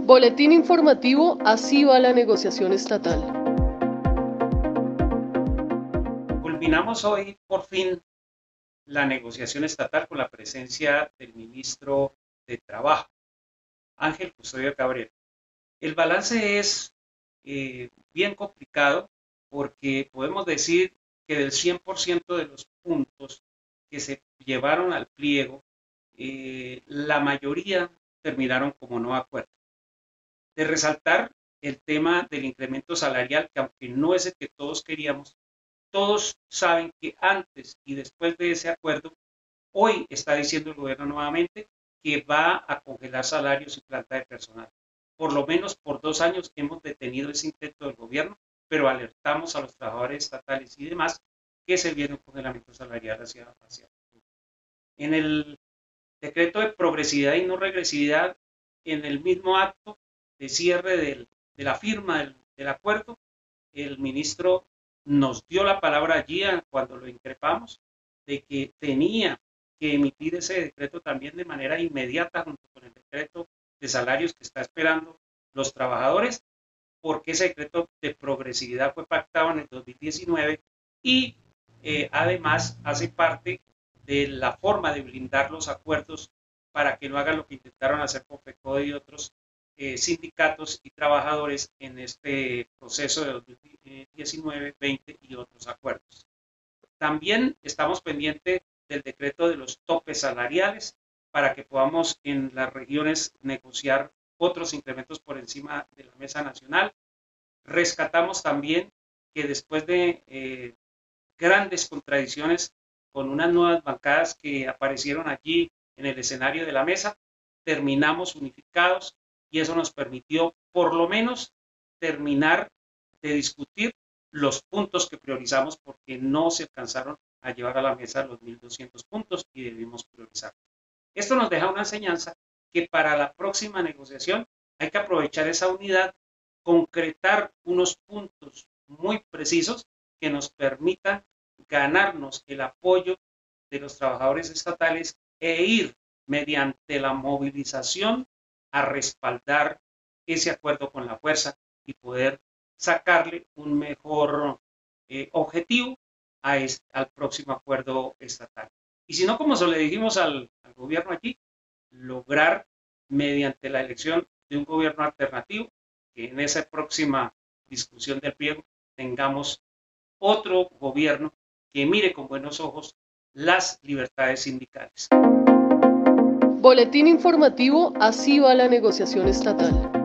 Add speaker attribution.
Speaker 1: Boletín informativo, así va la negociación estatal.
Speaker 2: Culminamos hoy, por fin, la negociación estatal con la presencia del ministro de Trabajo, Ángel Custodio Cabrera. El balance es bien complicado porque podemos decir que del 100% de los puntos que se llevaron al pliego, la mayoría terminaron como no acuerdo. De resaltar el tema del incremento salarial, que aunque no es el que todos queríamos, todos saben que antes y después de ese acuerdo, hoy está diciendo el gobierno nuevamente que va a congelar salarios y planta de personal. Por lo menos por 2 años hemos detenido ese intento del gobierno, pero alertamos a los trabajadores estatales y demás que se viene un congelamiento salarial hacia el futuro. En el decreto de progresividad y no regresividad, en el mismo acto de cierre de la firma del acuerdo, el ministro nos dio la palabra allí cuando lo increpamos de que tenía que emitir ese decreto también de manera inmediata junto con el decreto de salarios que está esperando los trabajadores, porque ese decreto de progresividad fue pactado en el 2019 y además hace parte de la forma de blindar los acuerdos para que no hagan lo que intentaron hacer con FECODE y otros sindicatos y trabajadores en este proceso de 2019, 20 y otros acuerdos. También estamos pendientes del decreto de los topes salariales para que podamos en las regiones negociar otros incrementos por encima de la mesa nacional. Rescatamos también que después de grandes contradicciones con unas nuevas bancadas que aparecieron allí en el escenario de la mesa, terminamos unificados y eso nos permitió por lo menos terminar de discutir los puntos que priorizamos porque no se alcanzaron a llevar a la mesa los 1.200 puntos y debimos priorizar. Esto nos deja una enseñanza que para la próxima negociación hay que aprovechar esa unidad, concretar unos puntos muy precisos que nos permitan ganarnos el apoyo de los trabajadores estatales e ir mediante la movilización a respaldar ese acuerdo con la fuerza y poder sacarle un mejor objetivo al próximo acuerdo estatal. Y si no, como se le dijimos al gobierno aquí, lograr mediante la elección de un gobierno alternativo, que en esa próxima discusión del pliego tengamos otro gobierno que mire con buenos ojos las libertades sindicales.
Speaker 1: Boletín informativo, así va la negociación estatal.